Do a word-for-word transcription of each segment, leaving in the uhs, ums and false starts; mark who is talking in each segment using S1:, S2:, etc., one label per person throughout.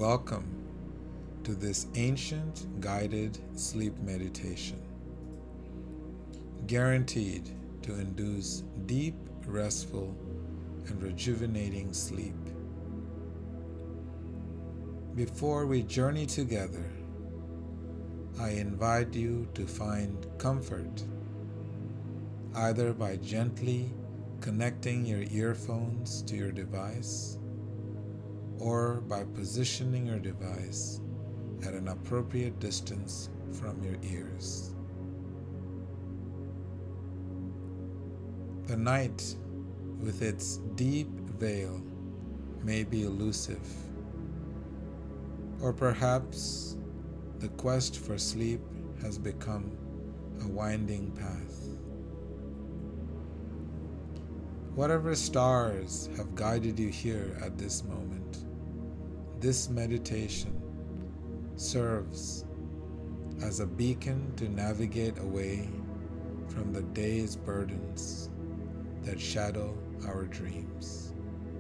S1: Welcome to this ancient guided sleep meditation, guaranteed to induce deep, restful, and rejuvenating sleep. Before we journey together, I invite you to find comfort either by gently connecting your earphones to your device or by positioning your device at an appropriate distance from your ears. The night, with its deep veil, may be elusive, or perhaps the quest for sleep has become a winding path. Whatever stars have guided you here at this moment, this meditation serves as a beacon to navigate away from the day's burdens that shadow our dreams.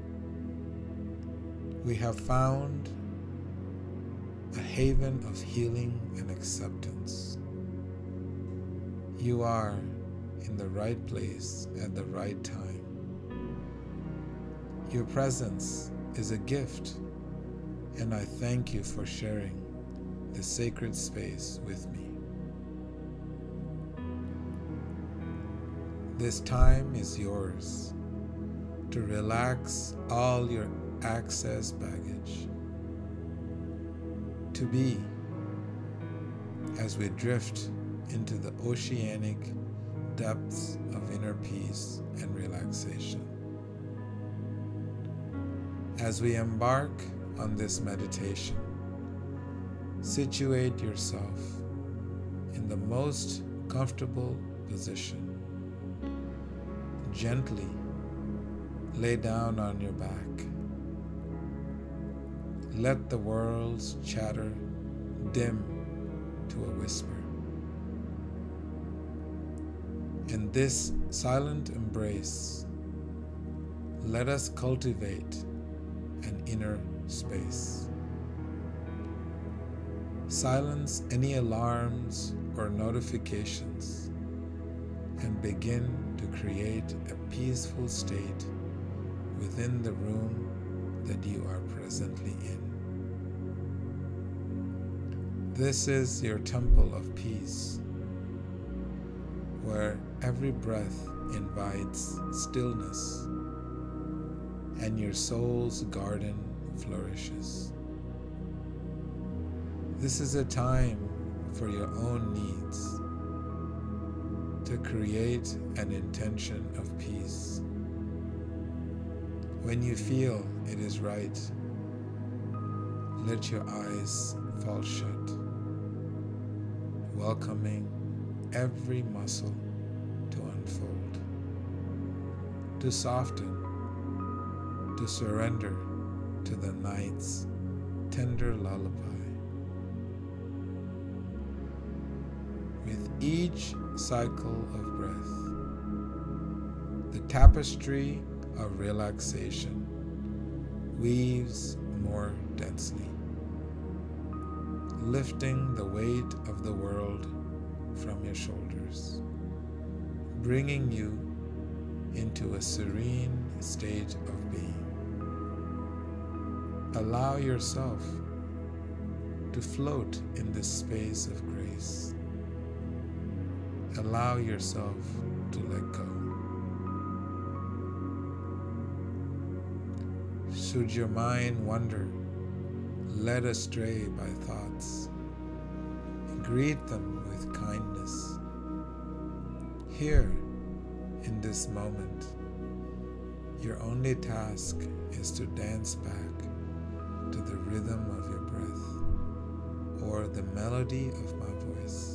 S1: We have found a haven of healing and acceptance. You are in the right place at the right time. Your presence is a gift, and I thank you for sharing this sacred space with me. This time is yours to relax all your excess baggage, to be as we drift into the oceanic depths of inner peace and relaxation. As we embark on this meditation, situate yourself in the most comfortable position. Gently lay down on your back. Let the world's chatter dim to a whisper. In this silent embrace, let us cultivate an inner space. Silence any alarms or notifications and begin to create a peaceful state within the room that you are presently in. This is your temple of peace, where every breath invites stillness and your soul's garden flourishes. This is a time for your own needs, to create an intention of peace. When you feel it is right, let your eyes fall shut, welcoming every muscle to unfold, to soften, to surrender to the night's tender lullaby. With each cycle of breath, the tapestry of relaxation weaves more densely, lifting the weight of the world from your shoulders, bringing you into a serene state of being. Allow yourself to float in this space of grace. Allow yourself to let go. Should your mind wander, led astray by thoughts, greet them with kindness. Here, in this moment, your only task is to dance back to the rhythm of your breath or the melody of my voice.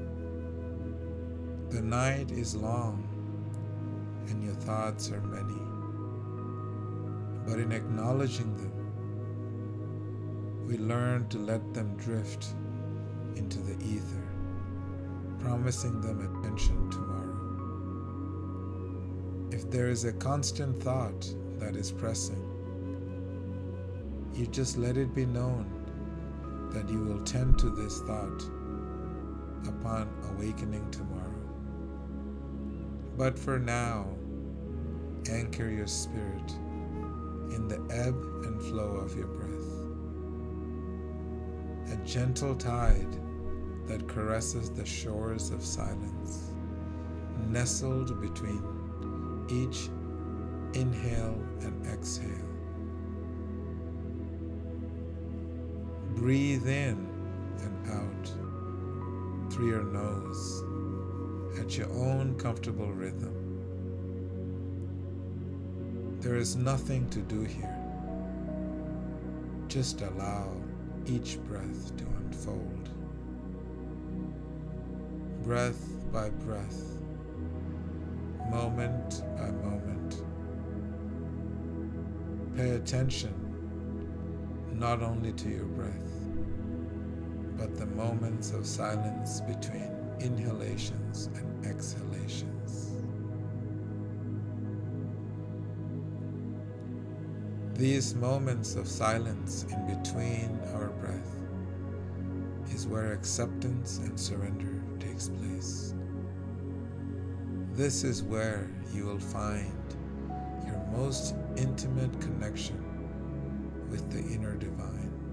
S1: The night is long and your thoughts are many, but in acknowledging them, we learn to let them drift into the ether, promising them attention tomorrow. If there is a constant thought that is pressing, you just let it be known that you will tend to this thought upon awakening tomorrow. But for now, anchor your spirit in the ebb and flow of your breath, a gentle tide that caresses the shores of silence, nestled between each inhale and exhale. Breathe in and out through your nose at your own comfortable rhythm. There is nothing to do here. Just allow each breath to unfold. Breath by breath, moment by moment. Pay attention not only to your breath, but the moments of silence between inhalations and exhalations. These moments of silence in between our breath is where acceptance and surrender takes place. This is where you will find your most intimate connection with the inner divine.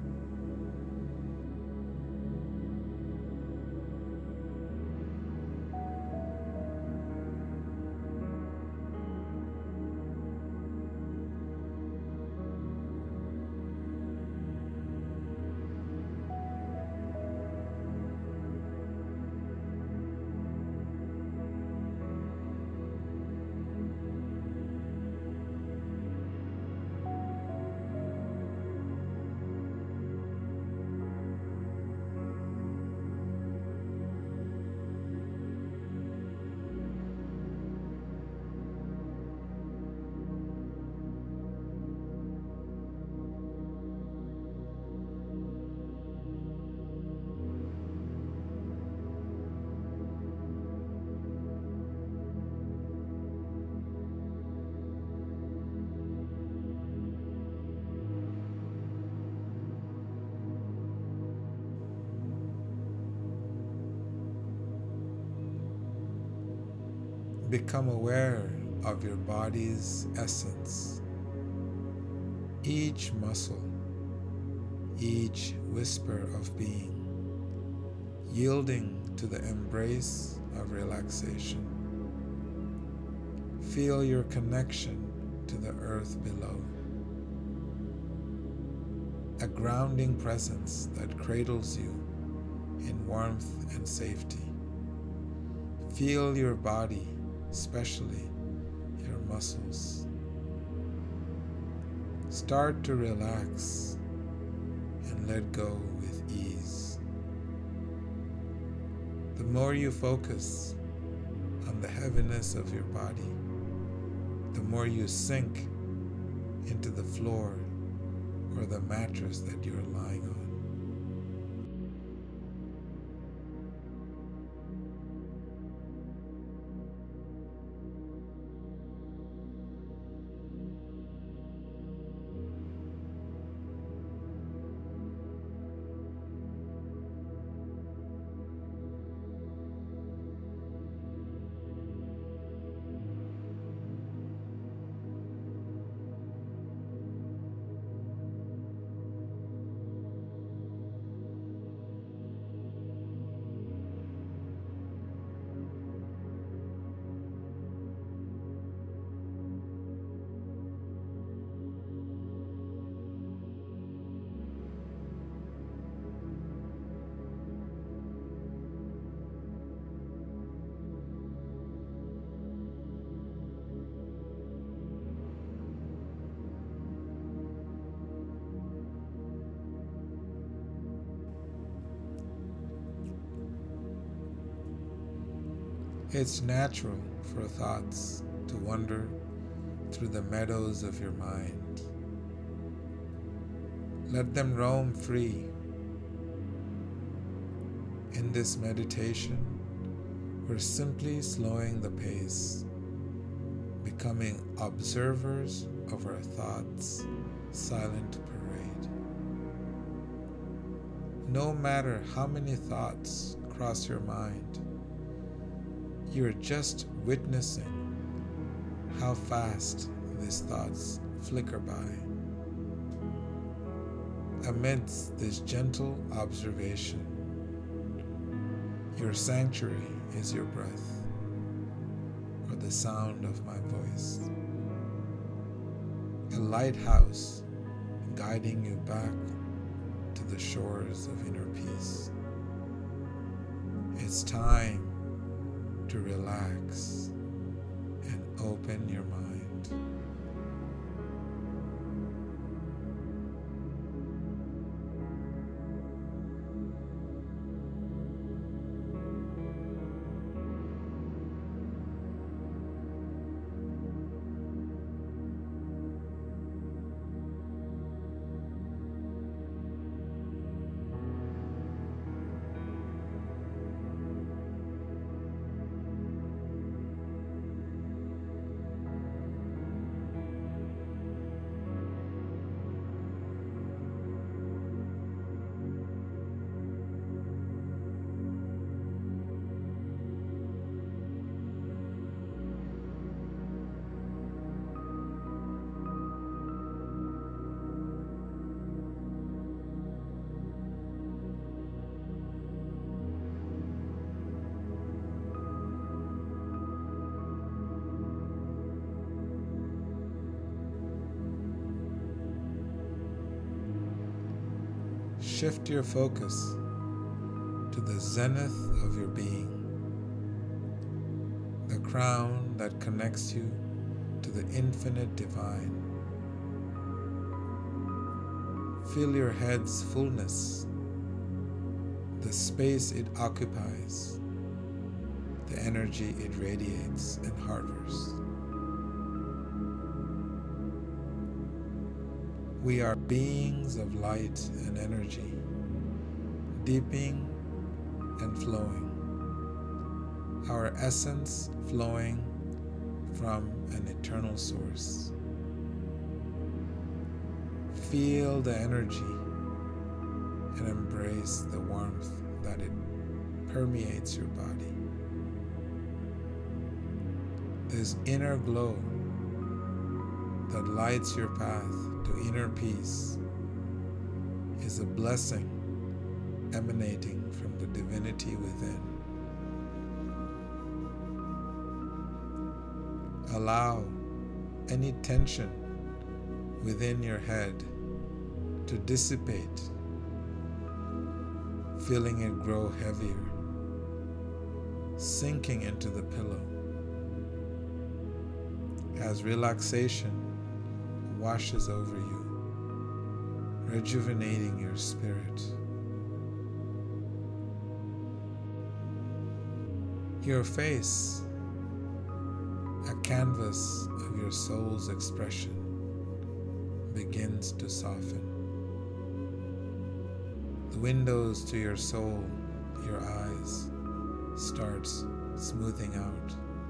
S1: Become aware of your body's essence. Each muscle, each whisper of being, yielding to the embrace of relaxation. Feel your connection to the earth below, a grounding presence that cradles you in warmth and safety. Feel your body, especially your muscles. Start to relax and let go with ease. The more you focus on the heaviness of your body, the more you sink into the floor or the mattress that you're lying on. It's natural for thoughts to wander through the meadows of your mind. Let them roam free. In this meditation, we're simply slowing the pace, becoming observers of our thoughts' silent parade. No matter how many thoughts cross your mind, you're just witnessing how fast these thoughts flicker by. Amidst this gentle observation, your sanctuary is your breath, or the sound of my voice, a lighthouse guiding you back to the shores of inner peace. It's time to relax and open your mind. Shift your focus to the zenith of your being, the crown that connects you to the infinite divine. Feel your head's fullness, the space it occupies, the energy it radiates and harbors. We are beings of light and energy, deepening and flowing, our essence flowing from an eternal source. Feel the energy and embrace the warmth that it permeates your body. This inner glow that lights your path to inner peace is a blessing emanating from the divinity within. Allow any tension within your head to dissipate, feeling it grow heavier, sinking into the pillow as relaxation washes over you, rejuvenating your spirit. Your face, a canvas of your soul's expression, begins to soften. The windows to your soul, your eyes, starts smoothing out.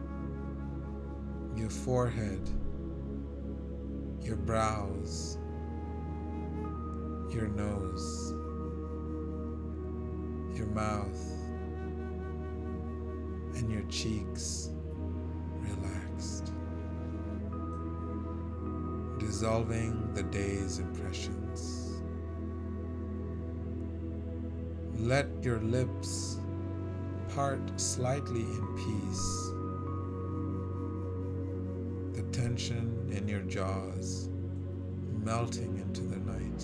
S1: Your forehead, your brows, your nose, your mouth, and your cheeks relaxed, dissolving the day's impressions. Let your lips part slightly in peace, the tension in your jaws melting into the night.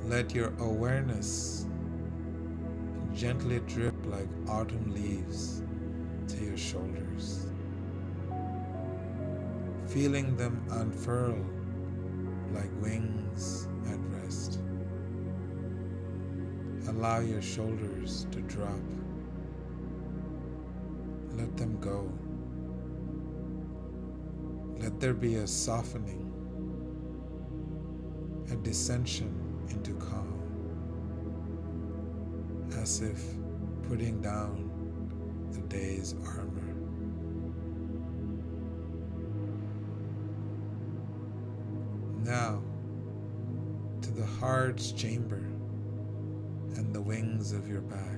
S1: Let your awareness gently drift like autumn leaves to your shoulders, feeling them unfurl like wings at rest. Allow your shoulders to drop. Let them go. Let there be a softening, a descension into calm, as if putting down the day's armor. Now, to the heart's chamber and the wings of your back.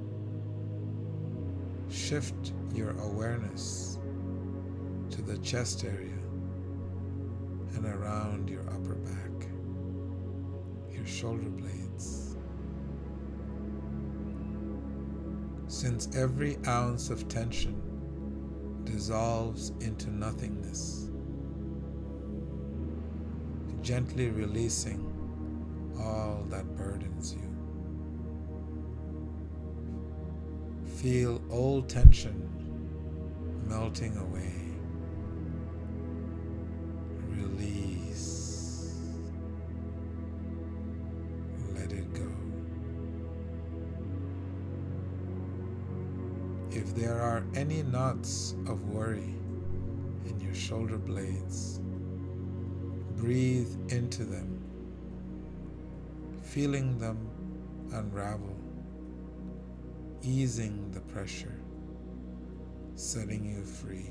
S1: Shift your awareness to the chest area and around your upper back, your shoulder blades. Since every ounce of tension dissolves into nothingness, gently releasing all that burdens you. Feel old tension melting away. Release. Let it go. If there are any knots of worry in your shoulder blades, breathe into them, feeling them unravel, easing the pressure, setting you free.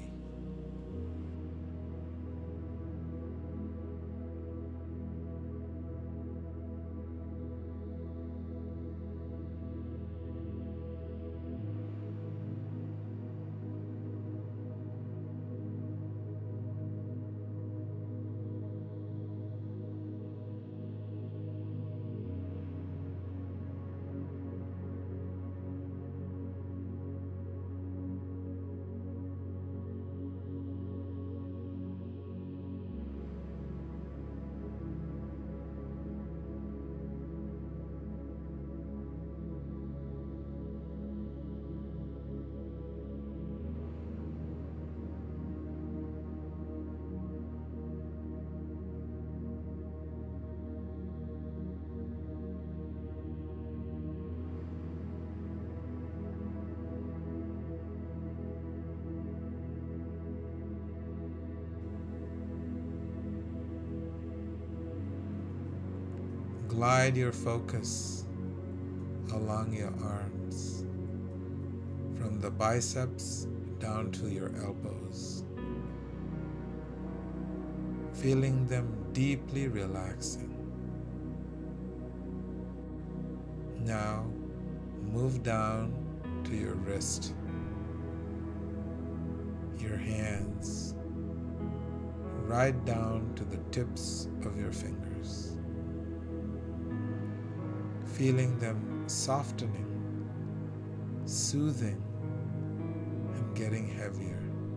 S1: Glide your focus along your arms, from the biceps down to your elbows, feeling them deeply relaxing. Now move down to your wrist, your hands, right down to the tips of your fingers, feeling them softening, soothing, and getting heavier.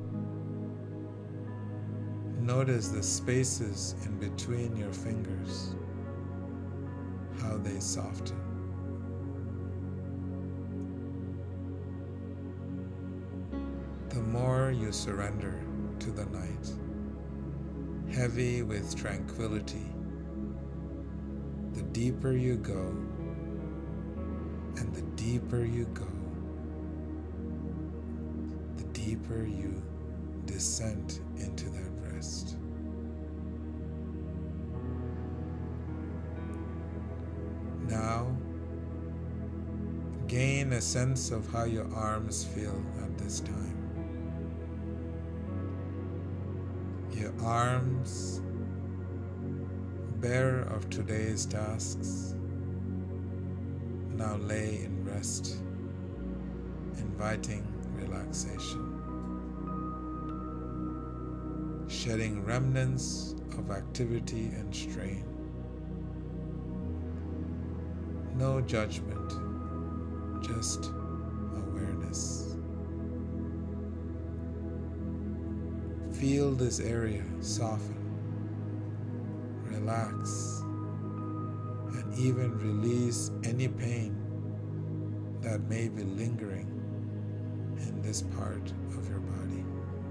S1: Notice the spaces in between your fingers, how they soften. The more you surrender to the night, heavy with tranquility, the deeper you go, and the deeper you go, the deeper you descend into that rest. Now, gain a sense of how your arms feel at this time. Your arms, bare of today's tasks, now lay in rest, inviting relaxation, shedding remnants of activity and strain. No judgment, just awareness. Feel this area soften, relax, and even release any pain that may be lingering in this part of your body.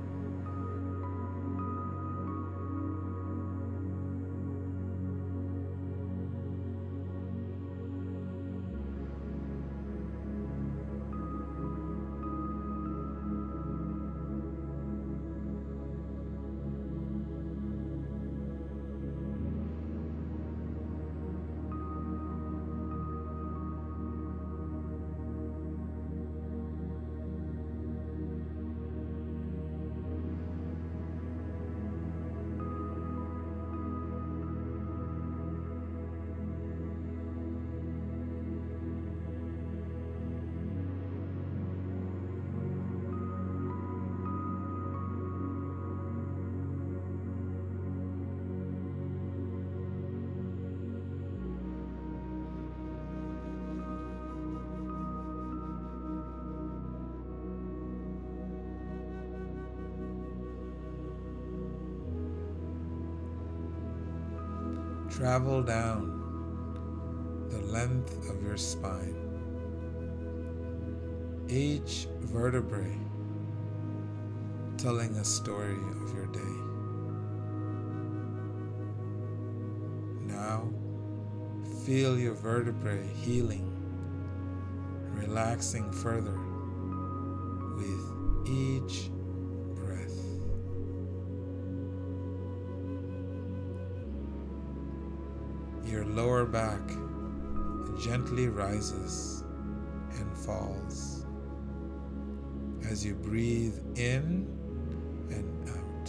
S1: Travel down the length of your spine. Each vertebrae telling a story of your day. Now, feel your vertebrae healing, relaxing further with each breath. Your lower back gently rises and falls as you breathe in and out,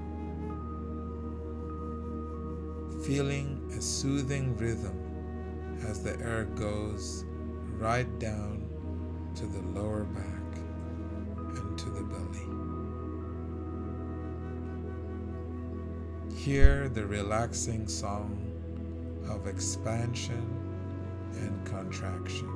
S1: feeling a soothing rhythm as the air goes right down to the lower back and to the belly. Hear the relaxing song of expansion and contraction.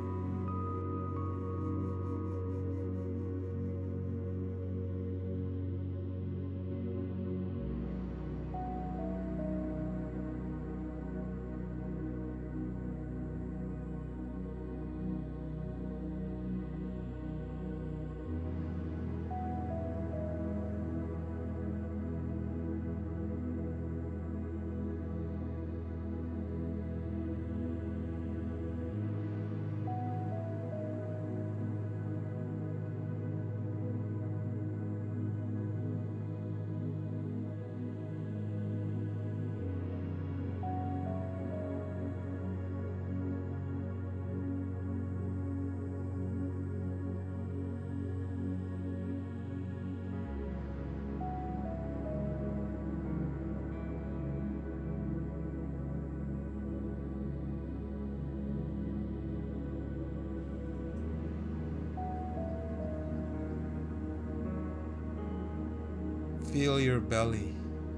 S1: Feel your belly.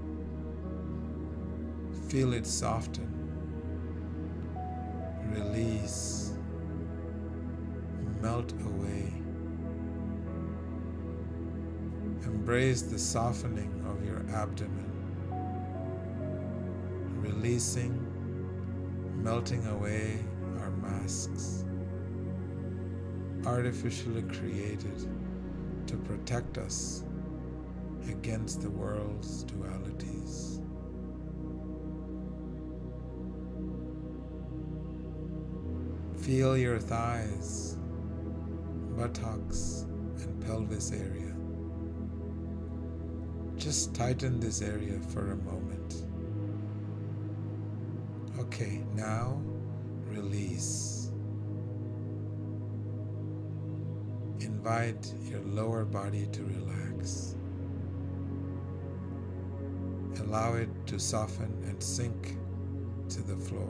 S1: Feel it soften, release, melt away. Embrace the softening of your abdomen, releasing, melting away our masks, artificially created to protect us against the world's dualities. Feel your thighs, buttocks, and pelvis area. Just tighten this area for a moment. Okay, now release. Invite your lower body to relax. Allow it to soften and sink to the floor.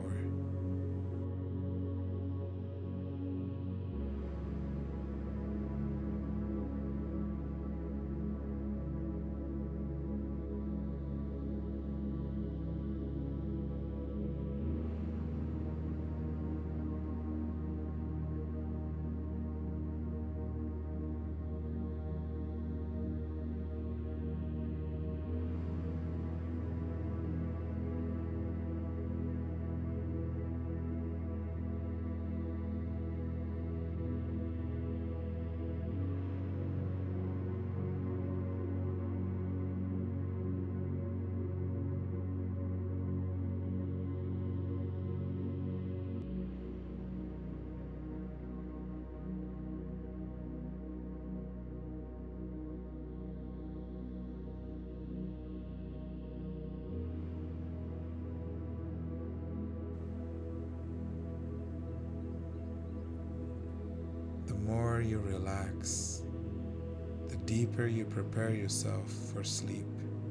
S1: you relax, the deeper you prepare yourself for sleep.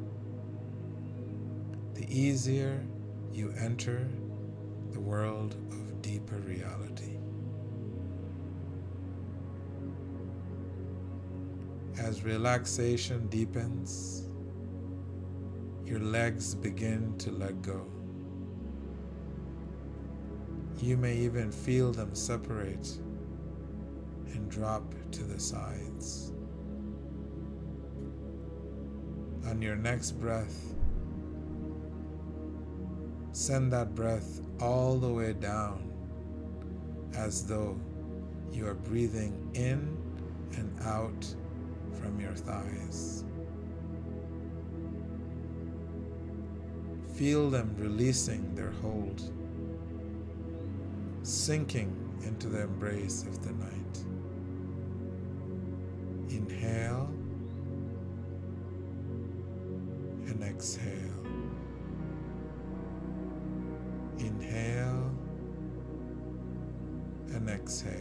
S1: The easier you enter the world of deeper reality. As relaxation deepens, your legs begin to let go. You may even feel them separate and drop to the sides. On your next breath, send that breath all the way down as though you are breathing in and out from your thighs. Feel them releasing their hold, sinking into the embrace of the night. Inhale and exhale. Inhale and exhale.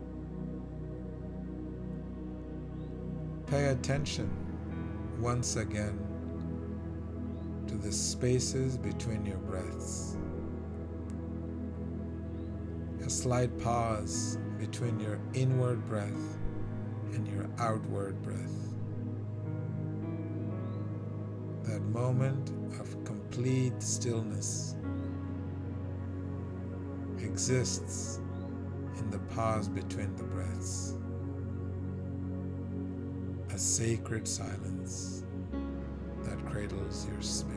S1: Pay attention once again to the spaces between your breaths. A slight pause between your inward breath and your outward breath. That moment of complete stillness exists in the pause between the breaths. A sacred silence that cradles your spirit.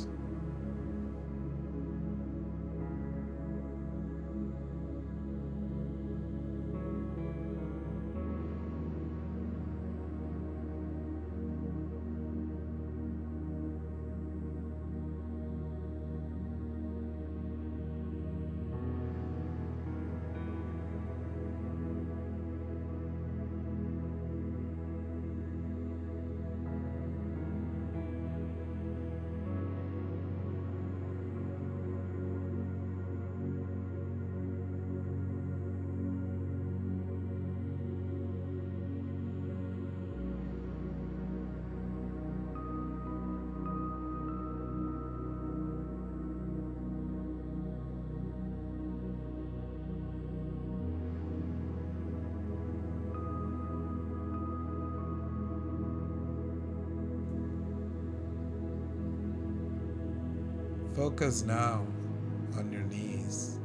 S1: Focus now on your knees,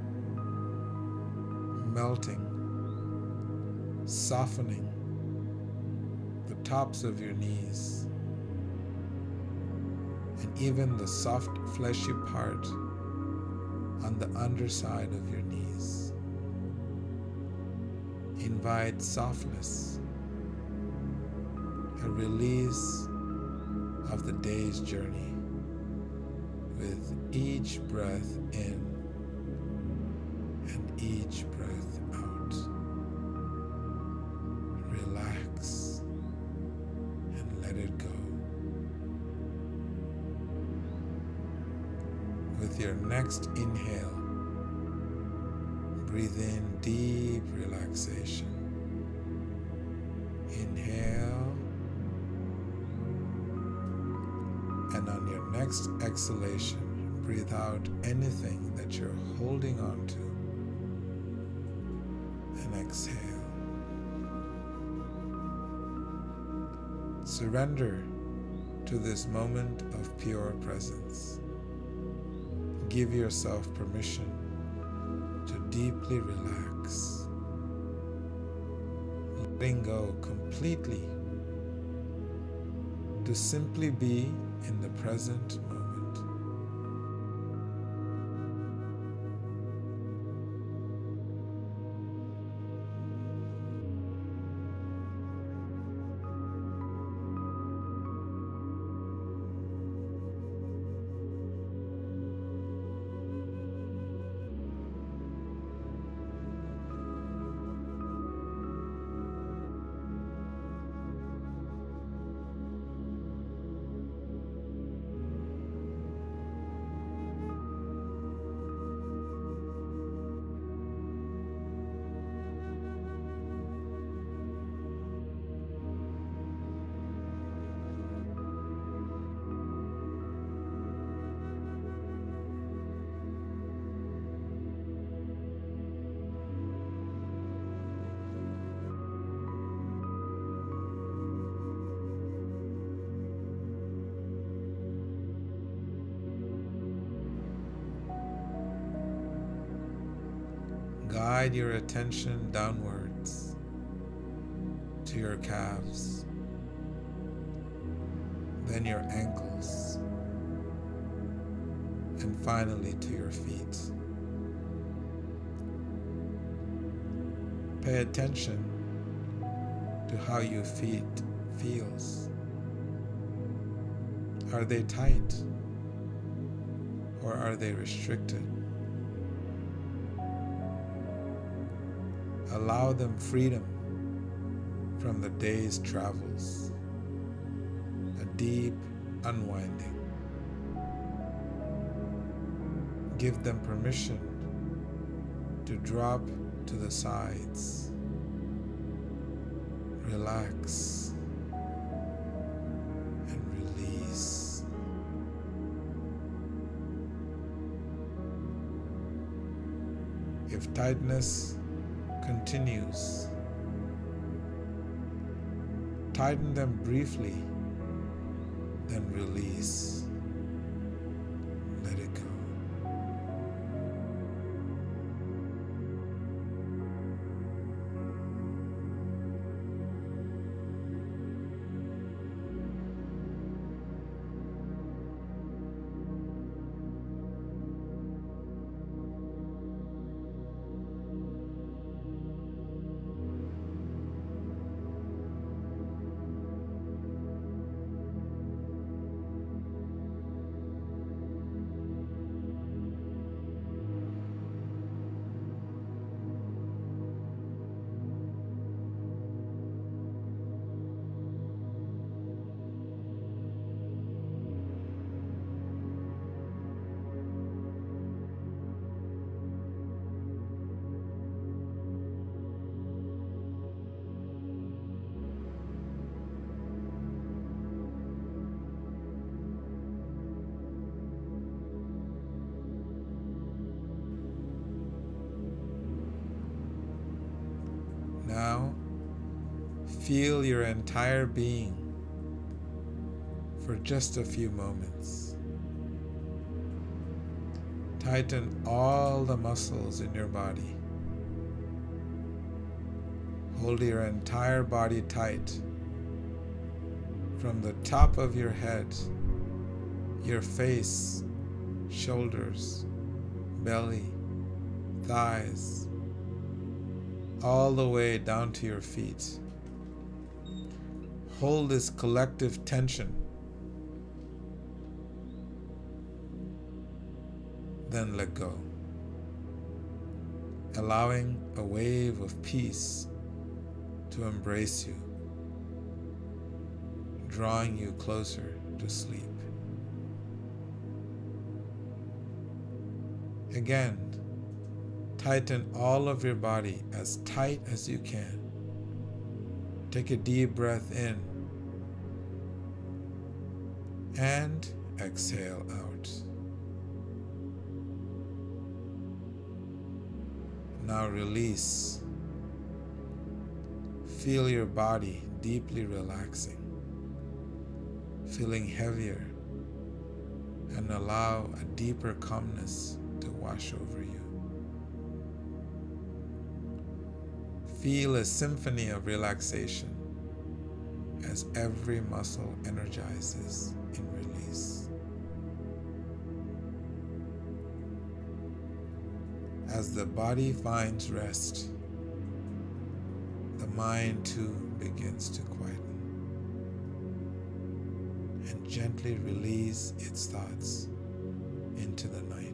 S1: melting, softening the tops of your knees, and even the soft fleshy part on the underside of your knees. Invite softness, a release of the day's journey. With each breath in and each breath out. Relax and let it go. With your next inhale, breathe in deep relaxation. Inhale. And on your next exhalation, breathe out anything that you're holding on to. And exhale. Surrender to this moment of pure presence. Give yourself permission to deeply relax. Letting go completely to simply be in the present moment. Guide your attention downwards to your calves, then your ankles, and finally to your feet. Pay attention to how your feet feels. Are they tight or are they restricted? Allow them freedom from the day's travels, a deep unwinding. Give them permission to drop to the sides. Relax and release. If tightness continues, tighten them briefly, then release. Let it go. Now, feel your entire being for just a few moments. Tighten all the muscles in your body. Hold your entire body tight from the top of your head, your face, shoulders, belly, thighs, all the way down to your feet. Hold this collective tension. Then let go, allowing a wave of peace to embrace you, drawing you closer to sleep. Again, tighten all of your body as tight as you can. Take a deep breath in and exhale out. Now release. Feel your body deeply relaxing, feeling heavier, and allow a deeper calmness to wash over you. Feel a symphony of relaxation as every muscle energizes in release. As the body finds rest, the mind too begins to quieten and gently release its thoughts into the night.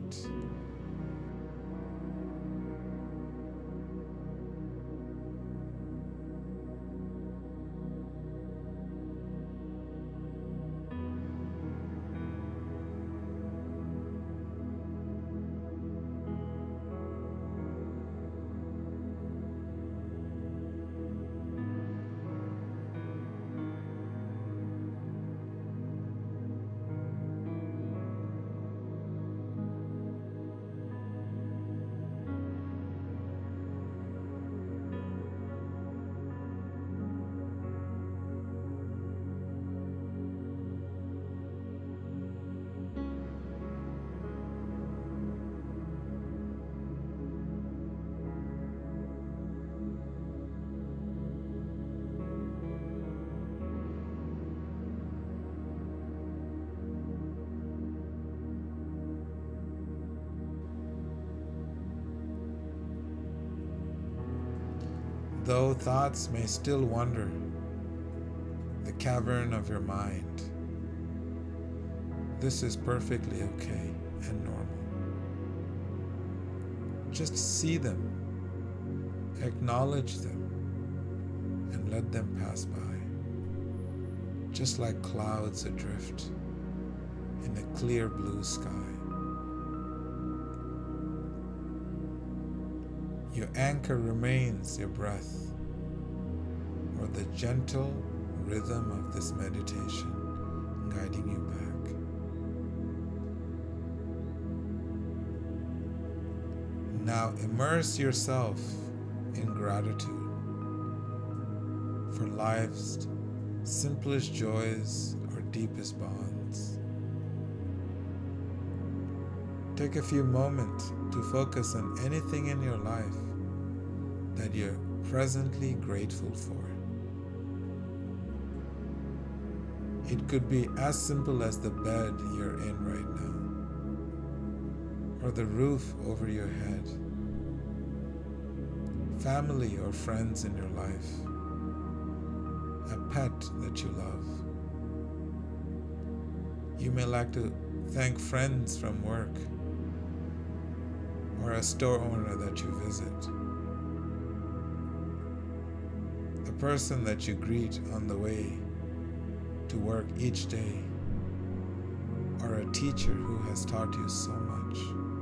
S1: Though thoughts may still wander the cavern of your mind, this is perfectly okay and normal. Just see them, acknowledge them, and let them pass by, just like clouds adrift in a clear blue sky. Your anchor remains your breath, or the gentle rhythm of this meditation guiding you back. Now immerse yourself in gratitude for life's simplest joys or deepest bonds. Take a few moments to focus on anything in your life that you're presently grateful for. It could be as simple as the bed you're in right now, or the roof over your head, family or friends in your life, a pet that you love. You may like to thank friends from work, or a store owner that you visit, the person that you greet on the way to work each day, or a teacher who has taught you so much.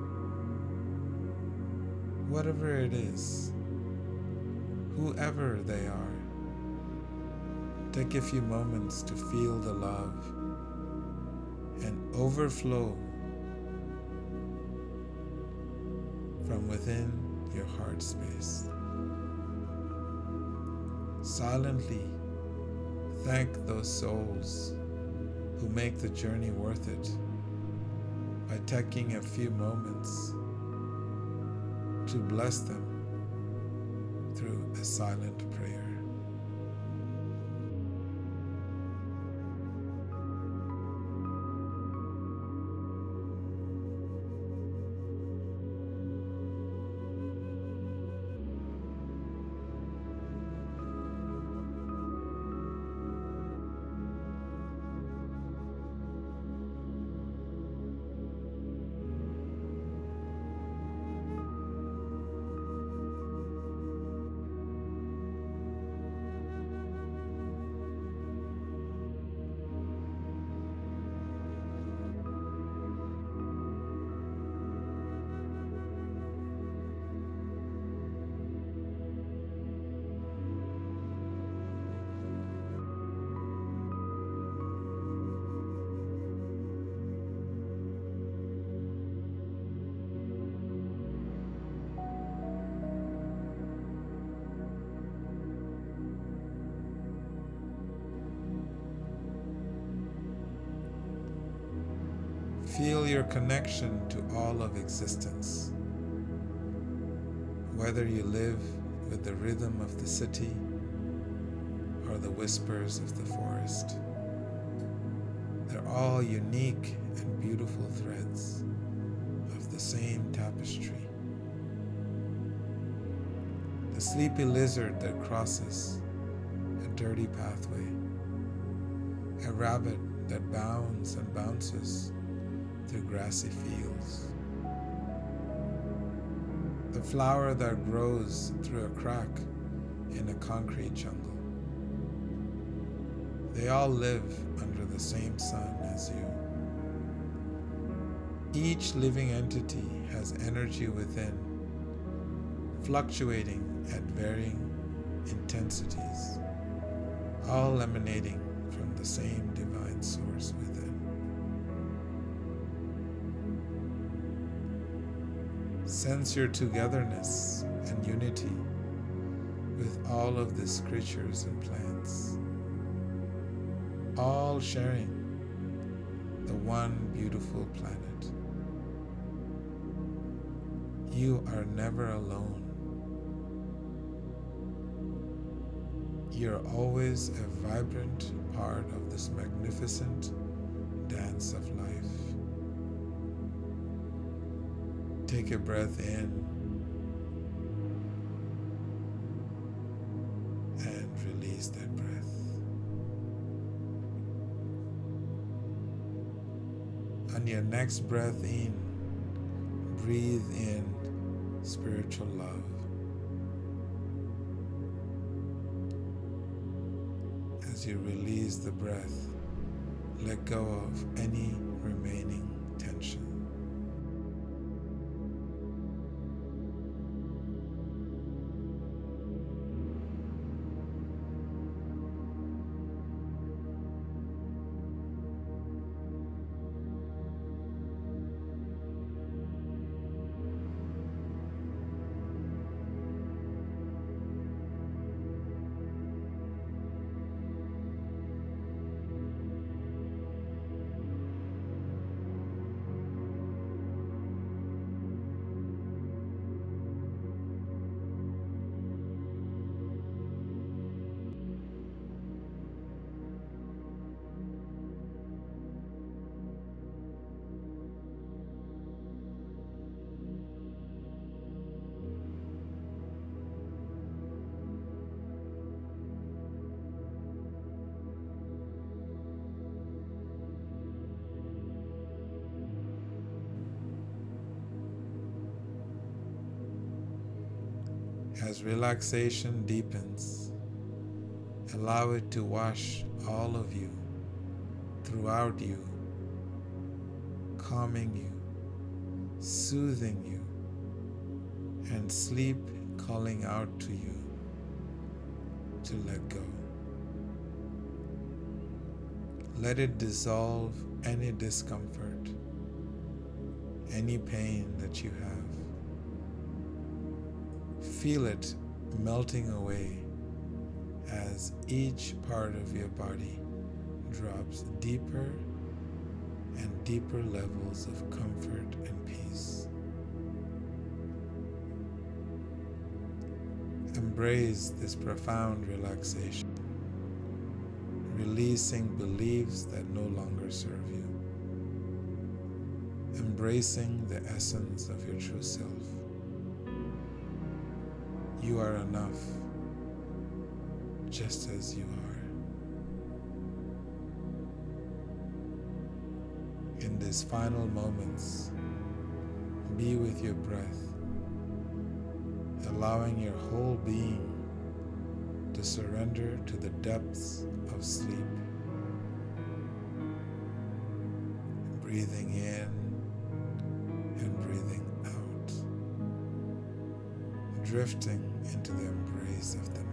S1: Whatever it is, whoever they are, take a few moments to feel the love and overflow from within your heart space. Silently thank those souls who make the journey worth it by taking a few moments to bless them through a silent prayer. Feel your connection to all of existence. Whether you live with the rhythm of the city or the whispers of the forest, they're all unique and beautiful threads of the same tapestry. The sleepy lizard that crosses a dirty pathway, a rabbit that bounds and bounces through grassy fields, the flower that grows through a crack in a concrete jungle. They all live under the same sun as you. Each living entity has energy within, fluctuating at varying intensities, all emanating from the same divine source within. Sense your togetherness and unity with all of these creatures and plants, all sharing the one beautiful planet. You are never alone. You're always a vibrant part of this magnificent dance of life. Take a breath in next breath in, breathe in spiritual love. As you release the breath, let go of any remaining tension. As relaxation deepens, allow it to wash all of you, throughout you, calming you, soothing you, and sleep calling out to you to let go. Let it dissolve any discomfort, any pain that you have. Feel it melting away as each part of your body drops deeper and deeper levels of comfort and peace. Embrace this profound relaxation, releasing beliefs that no longer serve you, embracing the essence of your true self. You are enough, just as you are. In these final moments, be with your breath, allowing your whole being to surrender to the depths of sleep. Breathing in and breathing out, drifting into the embrace of the night.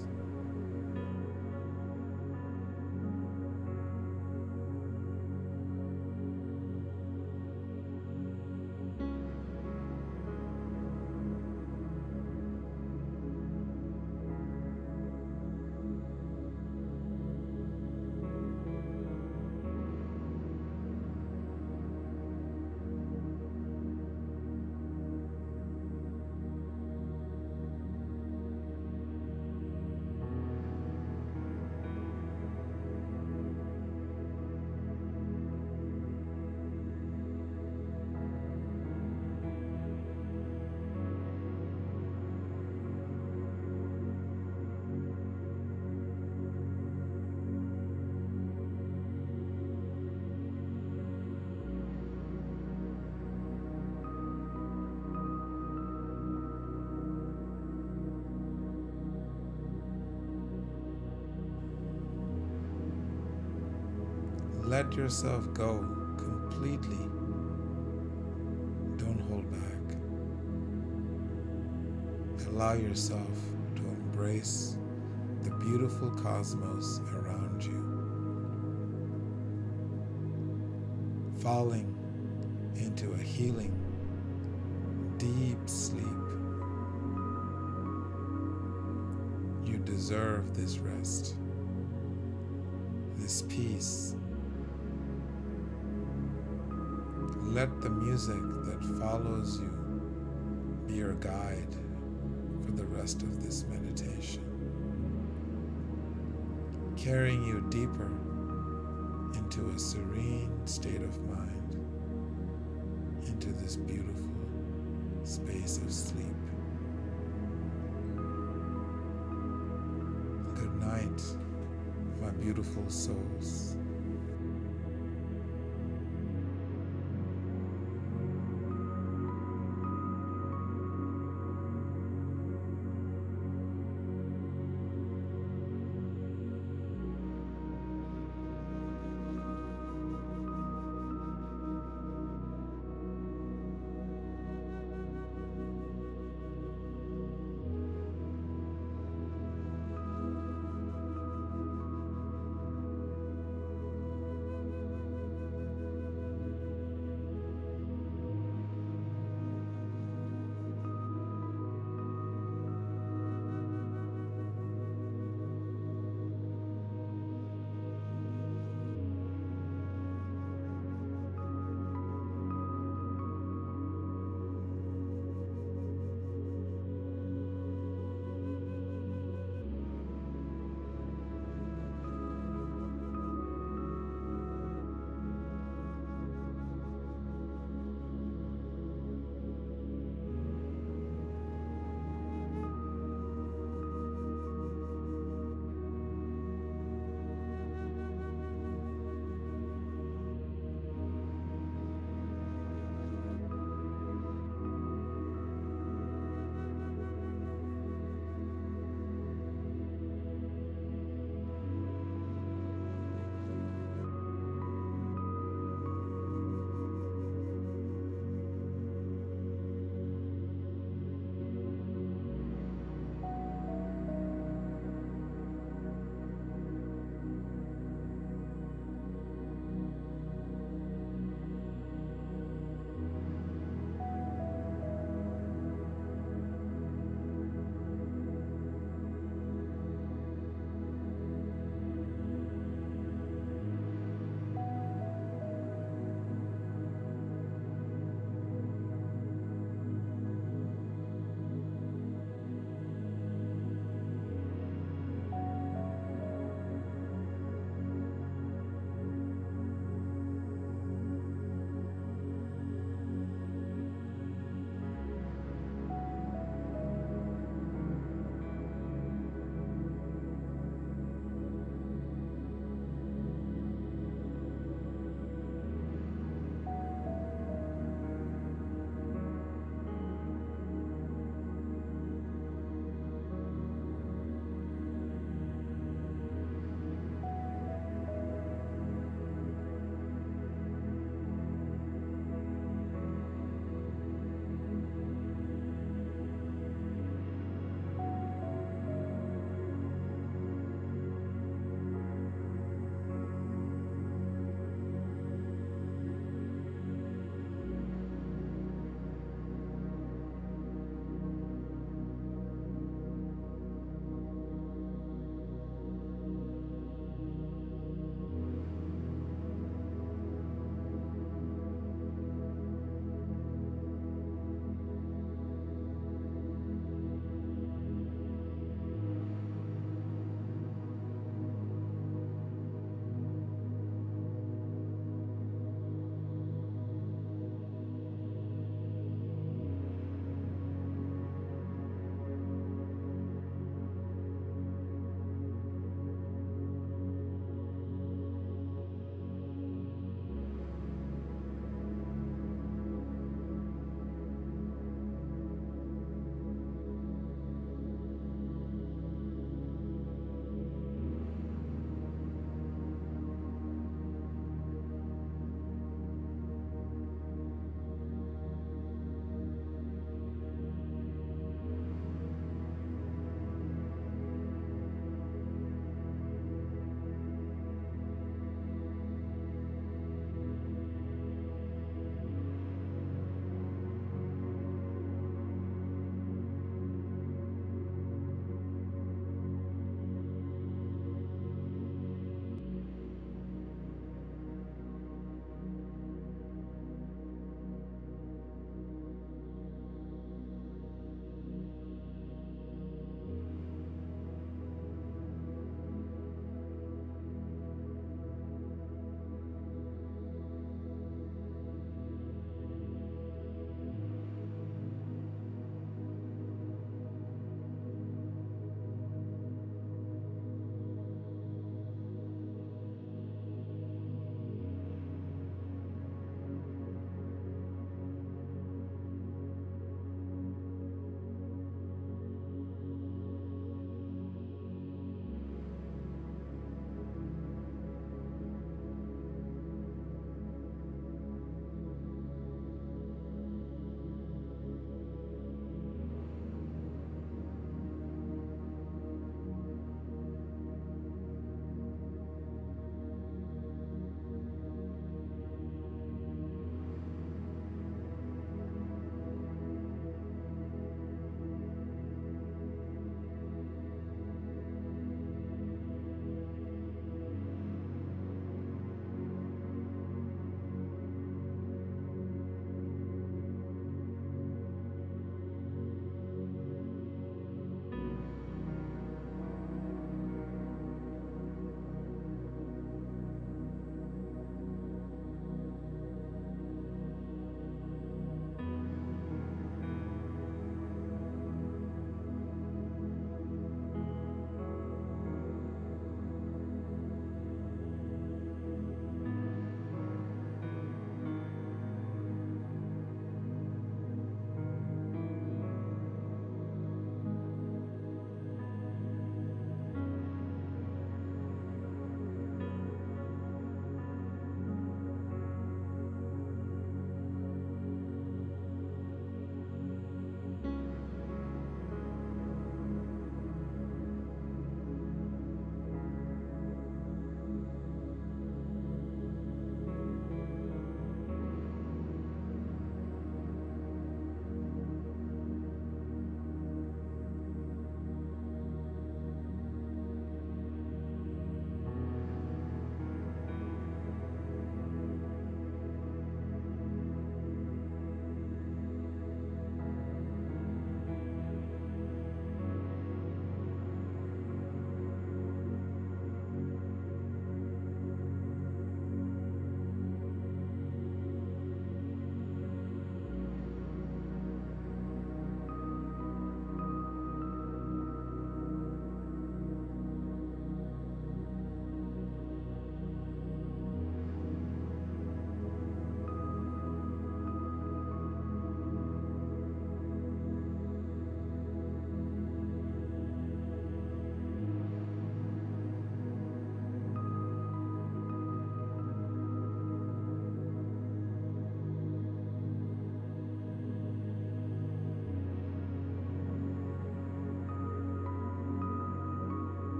S1: Let yourself go completely. Don't hold back. Allow yourself to embrace the beautiful cosmos around you. Falling into a healing, deep sleep. You deserve this rest, this peace. Let the music that follows you be your guide for the rest of this meditation, carrying you deeper into a serene state of mind, into this beautiful space of sleep. Good night, my beautiful souls.